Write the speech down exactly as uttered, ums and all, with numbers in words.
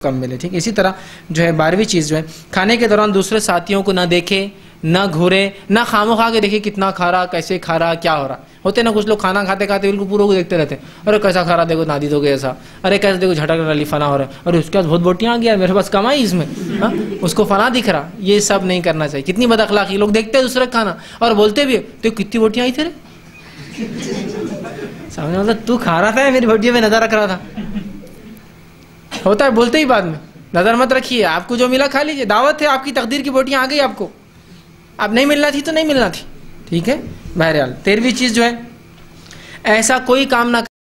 कम मिले। ठीक, इसी तरह जो है बारहवीं चीज़ जो है, खाने के दौरान दूसरे साथियों को ना देखे, ना घूरे, ना खामो खा के देखे कितना खा रहा, कैसे खा रहा, क्या हो रहा। होते ना कुछ लोग खाना खाते खाते बिल्कुल पूरा को देखते रहते, अरे कैसा खा रहा, देखो नादी तो ऐसा, अरे कैसे देखो झटक रहा, फना हो रहा है, अरे उसके पास बहुत बोटियाँ आ गया, मेरे पास कमाई इसमें, हाँ उसको फना दिख रहा। ये सब नहीं करना चाहिए। कितनी बदअखलाकी, लोग देखते हैं दूसरे खाना और बोलते भी तो कितनी बोटियाँ आई थे रे, सामने मतलब तू खा रहा था, मेरी बोटियों में नजर रख रहा था। होता है, बोलते ही बाद में, नजर मत रखिए, आपको जो मिला खा लीजिए, दावत है, आपकी तकदीर की बोटियाँ आ गई आपको, अब नहीं मिलना थी तो नहीं मिलना थी। ठीक है, बहरहाल तेरहवीं चीज़ जो है, ऐसा कोई काम ना